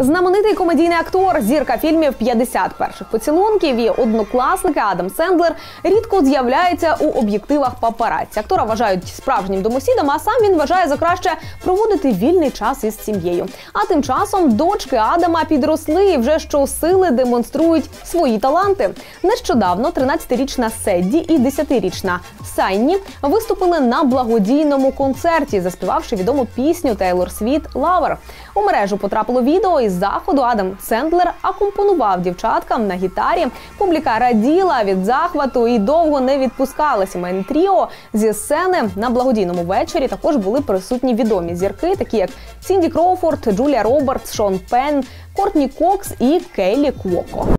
Знаменитий комедійний актор, зірка фільмів «50 перших поцілунків» і однокласники Адам Сендлер рідко з'являється у об'єктивах папараці. Актора вважають справжнім домосідом, а сам він вважає за краще проводити вільний час із сім'єю. А тим часом дочки Адама підросли і вже щосили демонструють свої таланти. Нещодавно 13-річна Седді і 10-річна Сайні виступили на благодійному концерті, заспівавши відому пісню Тейлор Свіфт «Lover». У мережу потрапило відео із заходу. Адам Сендлер акомпонував дівчаткам на гітарі. Публіка раділа від захвату і довго не відпускала сімейне тріо зі сцени. На благодійному вечорі також були присутні відомі зірки, такі як Сінді Кроуфорд, Джулія Робертс, Шон Пенн, Кортні Кокс і Келлі Квоко.